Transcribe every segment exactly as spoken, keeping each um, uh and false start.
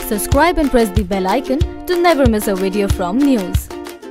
Subscribe and press the bell icon to never miss a video from news.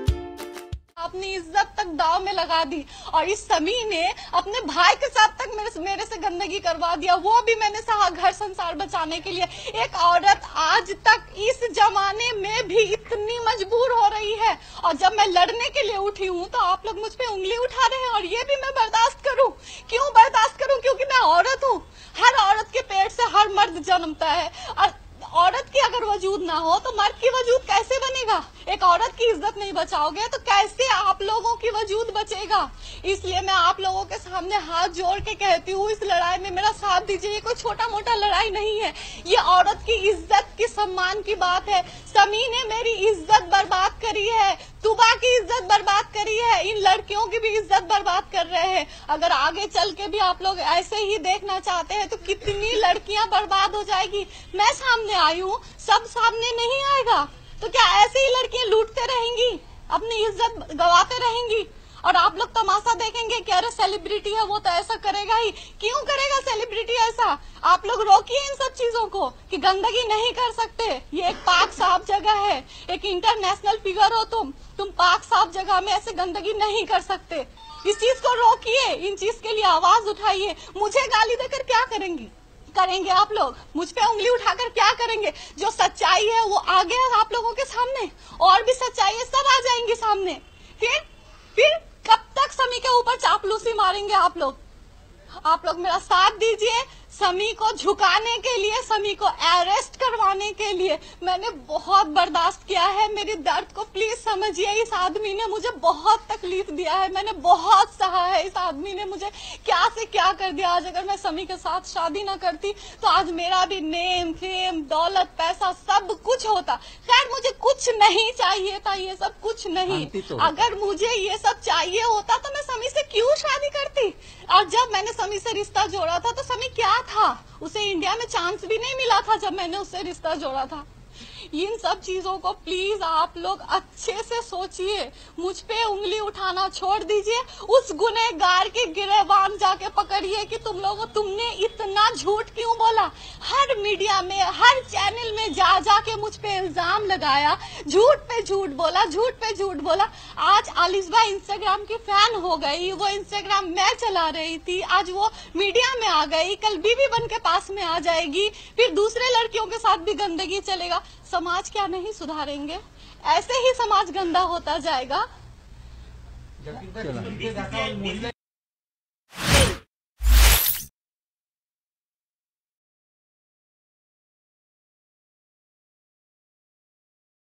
अपनी इज्जत तक दाव में लगा दी और इस समी ने अपने भाई के साथ तक मेरे, मेरे से गंदगी करवा दिया, वो भी मैंने सहा घर संसार बचाने के लिए। एक औरत आज तक इस जमाने में भी इतनी मजबूर हो रही है और जब मैं लड़ने के लिए उठी हूँ तो आप लोग मुझ पे उंगली उठा रहे हैं और ये भी मैं बर्दाश्त करूँ। क्यों बर्दाश्त करूँ? क्योंकि मैं औरत हूँ। हर औरत के पेट से हर मर्द जन्मता है और औरत की अगर वजूद ना हो तो मर्द की वजूद कैसे बनेगा? एक औरत की इज्जत नहीं बचाओगे तो कैसे आप लोगों की वजूद बचेगा? इसलिए मैं आप लोगों के सामने हाथ जोड़ के कहती हूँ, इस लड़ाई में मेरा साथ दीजिए। ये कोई छोटा मोटा लड़ाई नहीं है, ये औरत की इज्जत की सम्मान की बात है। समी ने मेरी इज्जत बर्बाद करी है, तुबा की इज्जत बर्बाद करी है, इन लड़कियों की भी इज्जत बर्बाद कर रहे हैं। अगर आगे चल के भी आप लोग ऐसे ही देखना चाहते हैं तो कितनी लड़कियां बर्बाद हो जाएगी। मैं सामने आई हूँ, सब सामने नहीं आएगा तो क्या ऐसे ही लड़कियां लूटते रहेंगी, अपनी इज्जत गवाते रहेंगी और आप लोग तमाशा देखेंगे कि अरे सेलिब्रिटी है वो तो ऐसा करेगा ही। क्यों करेगा सेलिब्रिटी ऐसा? आप लोग रोकिए इन सब चीजों को कि गंदगी नहीं कर सकते। ये एक पाक साफ जगह है, एक इंटरनेशनल फिगर हो तुम तुम पाक साफ जगह में ऐसे गंदगी नहीं कर सकते। इस चीज को रोकिए, इन चीज के लिए आवाज उठाइए। मुझे गाली देकर क्या करेंगी करेंगे आप लोग? मुझ पे उंगली उठाकर क्या करेंगे? जो सच्चाई है वो आ गया आप लोगों के सामने, और भी सच्चाई है, सब आ जाएंगी सामने। फिर फिर कब तक समी के ऊपर चापलूसी मारेंगे आप लोग? आप लोग मेरा साथ दीजिए। समी को झुकाने के लिए, समी को अरेस्ट करवाने के लिए मैंने बहुत बर्दाश्त किया है। मेरी दर्द को प्लीज समझिए। इस आदमी ने मुझे बहुत तकलीफ दिया है, मैंने बहुत सहा है। इस आदमी ने मुझे क्या से क्या कर दिया। आज अगर मैं समी के साथ शादी ना करती तो आज मेरा भी नेम फेम दौलत पैसा सब कुछ होता। खैर मुझे कुछ नहीं चाहिए था, ये सब कुछ नहीं। तो अगर मुझे ये सब चाहिए होता तो मैं समी से क्यों शादी करती? और जब मैंने समी से रिश्ता जोड़ा था तो समी क्या था? उसे इंडिया में चांस भी नहीं मिला था जब मैंने उससे रिश्ता जोड़ा था। इन सब चीजों को प्लीज आप लोग अच्छे से सोचिए। मुझ पे उंगली उठाना छोड़ दीजिए। उस गुनहगार के गिरबान जाके पकड़िए कि तुम लोगों तुमने इतना झूठ क्यों बोला। हर मीडिया में, हर चैनल में जा जाके मुझ पे इल्जाम लगाया, झूठ पे झूठ बोला, झूठ पे झूठ बोला। आज आलिशबा इंस्टाग्राम की फैन हो गई, वो इंस्टाग्राम मैं चला रही थी, आज वो मीडिया में आ गई, कल बीवी बन के पास में आ जाएगी, फिर दूसरे लड़कियों के साथ भी गंदगी चलेगा। समाज क्या नहीं सुधारेंगे? ऐसे ही समाज गंदा होता जाएगा।